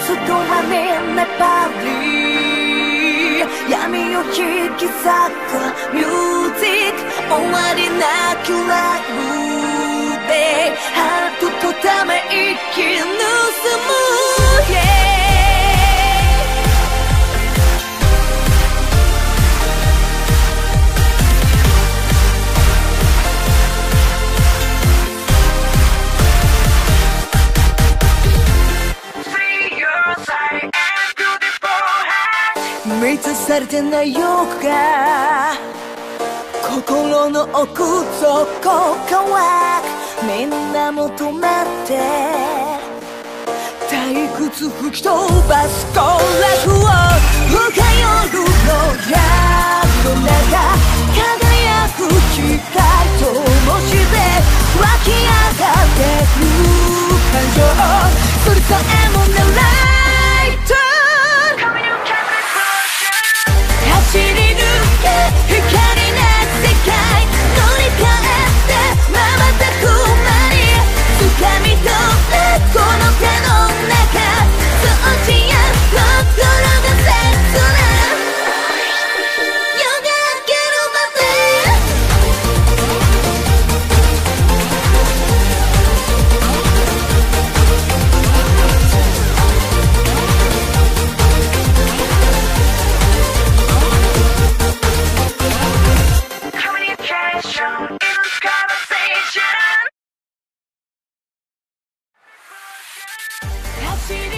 外はみんなパリ闇を引き裂くミュージック終わりなきライブでハートとため息盗む、yeah満たされてない欲が心の奥底からみんな求めて退屈吹き飛ばすコラフを深夜の闇の中輝く光ともして湧き上がってく感情それさえも狙いと走り抜け光な世界乗り換えて瞬く間に掴み取ってこの手の中数値や心が切な夜が明けるまで走り